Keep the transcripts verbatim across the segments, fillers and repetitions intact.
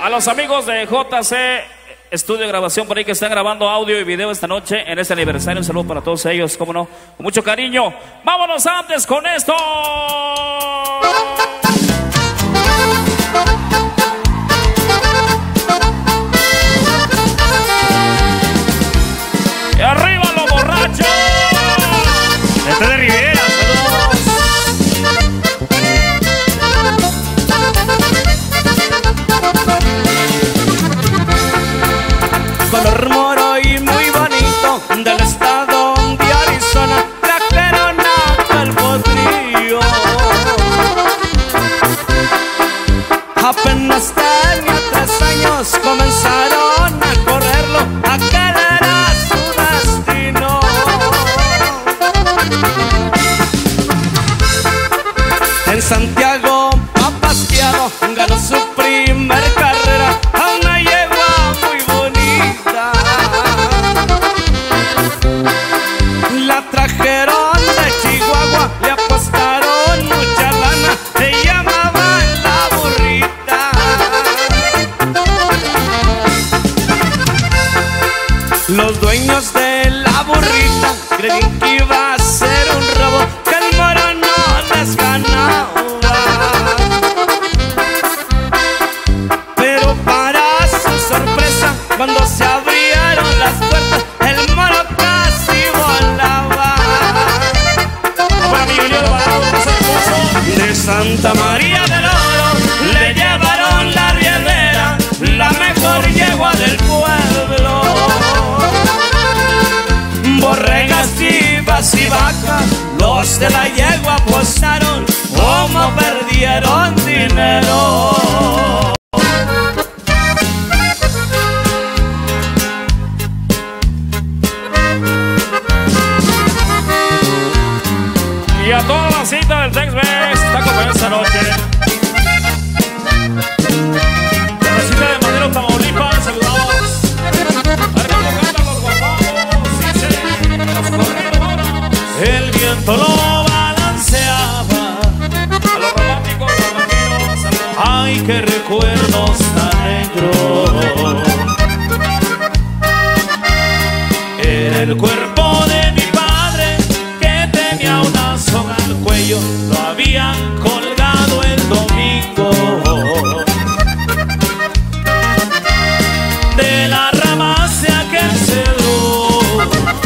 A los amigos de J C Estudio de Grabación por ahí que están grabando audio y video esta noche en este aniversario, un saludo para todos ellos, cómo no, con mucho cariño. Vámonos antes con esto. Y arriba los borrachos. Este de Rivera, saludos. Color moro y muy bonito del estado de Arizona, trajeron acá el potrillo. Apenas tenía tres años, comenzaron a correrlo, aquel era su destino. En Santiago, Papastiano ganó su primer carrera a una yegua muy bonita. La trajeron de Chihuahua, le apostaron mucha lana, se llamaba La Burrita. Los dueños de La Burrita creían que iba a ser un robo, que el moro no les ganaba. Pero para su sorpresa, cuando se abrieron las puertas, el moro casi volaba. De Santa María del Oro le llevaron la rielera, la mejor yegua del pueblo. Borregas, chivas y vacas, los de la yegua apostaron, como perdieron dinero. Y a toda la cita del Tex-Mex está con esta noche. La cita de Madero, Tamaulipas, saludamos. Hermano, cantan los guapos, sí, sí, los corredores. El viento lo balanceaba, A los románticos, los vaqueros, saludos. ay, qué recuerdos tan negros. Era el cuerpo de mi padre que tenía una soga al cuello, lo habían colgado el domingo. De la rama de aquel cedro,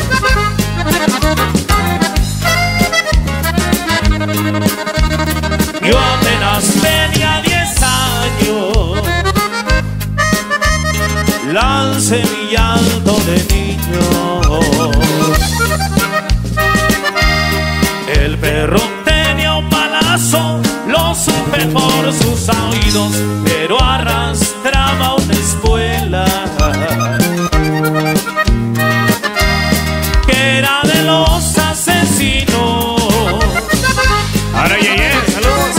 yo apenas tenía diez años, lancé mi llanto de niño. El perro tenía un balazo, lo supe por sus oídos, pero arrastraba una espuela que era de los asesinos. Ahora llegué, saludos.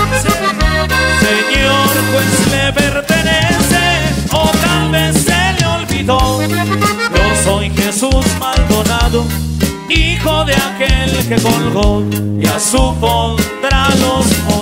Señor juez, le pertenece, o tal vez se le olvidó. Yo soy Jesús Maldonado, hijo de aquel que colgó, ya supondrá los